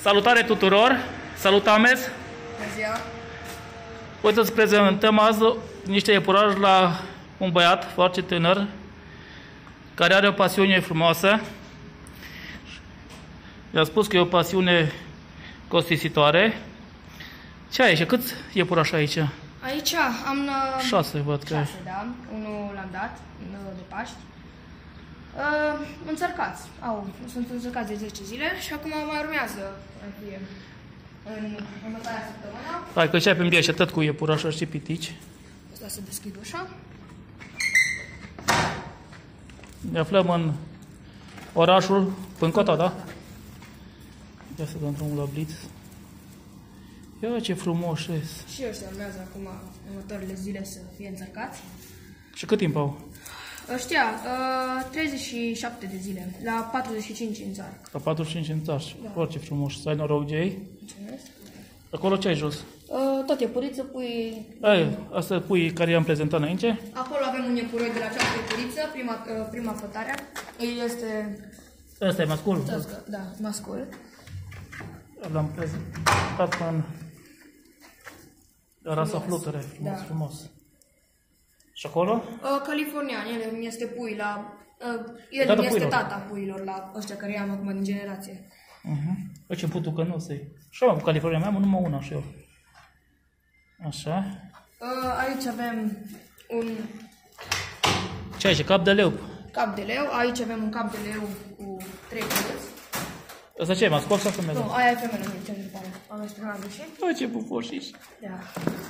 Salutare tuturor! Salut, Ames! Bună ziua! Uite, să prezentăm azi niște iepurași la un băiat foarte tânăr care are o pasiune frumoasă. I-a spus că e o pasiune costisitoare. Ce ai aici? Câți iepurași ai aici? Aici am 6, văd că 6, da. Unul l-am dat de Paști. Înțărcați. Sunt înțărcați de 10 zile și acum mai urmează în următoarea săptămână. hai că începem de tot cu iepurași ăștia pitici. Asta să deschid ușa. Ne aflăm în orașul Pâncota, da? Ia să dăm drumul la Blitz. Ia ce frumos e. Și ăștia urmează acum următoarele zile să fie înțărcați. Și cât timp au? Ăștia 37 de zile, la 45 înțarc. La 45 în țară. Da. Foarte frumos. Să ai noroc de ei. Mulțumesc. Acolo ce ai jos? Tot iepuriță, pui... Asta pui care i-am prezentat înainte. Acolo avem un iepuroi de la această iepuriță, prima fătare. Este... Ăsta e mascul? Da, mascul. L-am prezentat în rasa fluture. Frumos, Da. frumos. Și acolo? Californian, el îmi este pui la... el Tata îmi este puilor. tata puilor la ăștia care i-am acum din generație. Păi ce putu că nu se... Și eu am cu California mea, am numai una și eu. Așa. Aici avem un Ce ai aici? Cap de leu. cap de leu, aici avem un cap de leu cu 3 cărți. Ăsta ce e? Mascul sau femeie? Nu, aia e femeie, nu ce mi pare. Am exprimat greșit. Bă, ce pufoșiși. Da.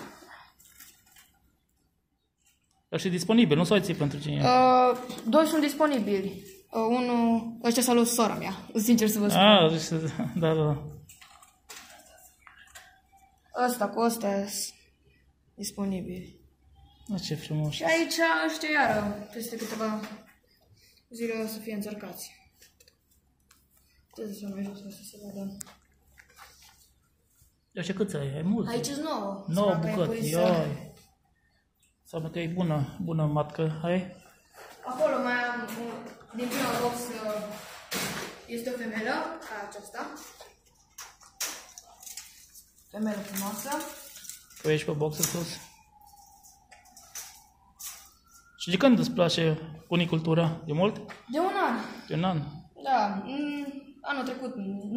Ăștia e disponibil, nu s-o ții pentru cine. Doi sunt disponibili. Unul, ăștia s-a luat sora mea, sincer să vă spun. Da. Ăsta cu ăsta disponibili. Ce frumos. Și aici ăștia iară, peste câteva zile o să fie înțărcați. Trebuie să mai jos, să se vadă. Așa câți ai? Ai mulți? Aici sunt 9. 9 bucăți, ioi. Înseamnă că e bună matcă. Hai? Acolo mai am, din prima box, este o femelă, ca aceasta. Femelă frumoasă. Păi ești pe boxul sus. Și de când îți place cunicultura? De mult? De un an. De un an? Da, anul trecut,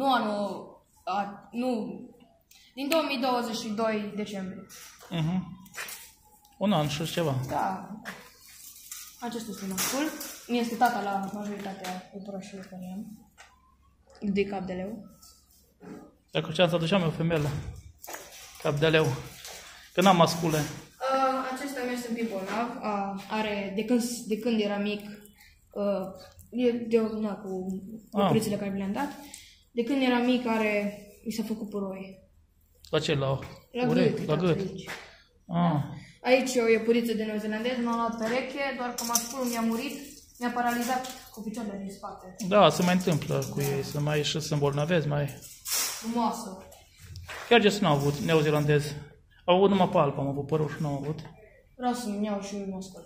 din 2022 decembrie. Un an și ceva. Da. Acesta este mascul. Mi este tata la majoritatea iepurașilor care am. De cap de leu. Dacă ce-am să aduceam eu femeie. Cap de leu. Că n-am mascule. Acesta mi este un pic bolnav. Are, de când era mic, e cu iepurițele care mi le-am dat. De când era mic mi s-a făcut puroi. La ce? La gât. La gât. Aici e o iepuriță de neozelandez, m-am luat pereche, doar că masculul mi-a murit, mi-a paralizat cu picioarele din spate. Da, se mai întâmplă cu ei, să mai ieși să îmbolnăvezi, mai... Frumoasă. Chiar ce n-au avut neozelandez. Au avut numai palpă, am avut părul și n-au avut. Vreau să-mi iau și un mascul.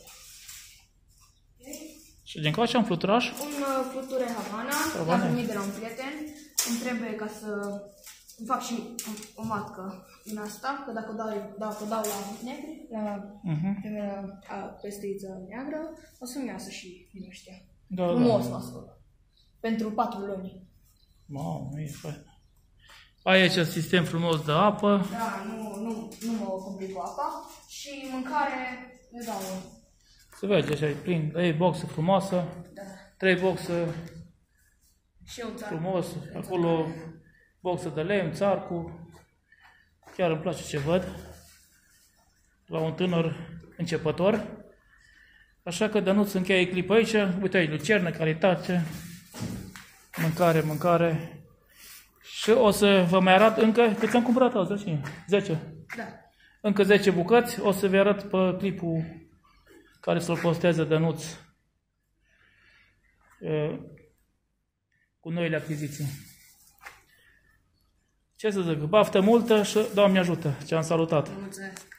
Și din care am fluturaș? Un fluture Havana, l-am primit de la un prieten. Îmi trebuie ca să îmi fac și o matcă din asta, că dacă o dau la negri, la femeia pesteiță neagră, o să-mi iasă și din ăștia. Da, frumos mascul. Pentru 4 luni. Mamă, e fain. Ai aici sistem frumos de apă. Da, nu mă complic cu apa. Și mâncare le dau. Se vede așa, e plin. E boxă frumoasă. Da. 3 boxe Și eu țară. frumos. Acolo boxă de lemn, țarcu. Chiar îmi place ce văd. La un tânăr începător. Așa că Dănuț încheie clipul aici. Uite aici, lucernă, calitate. Mâncare. Și o să vă mai arăt încă, cât am cumpărat azi, 10. Da. Încă 10 bucăți, o să vă arăt pe clipul care să-l postează Dănuț cu noile achiziții. Ce să zic, baftă multă și Doamne ajută, ce am salutat. Mulțumesc.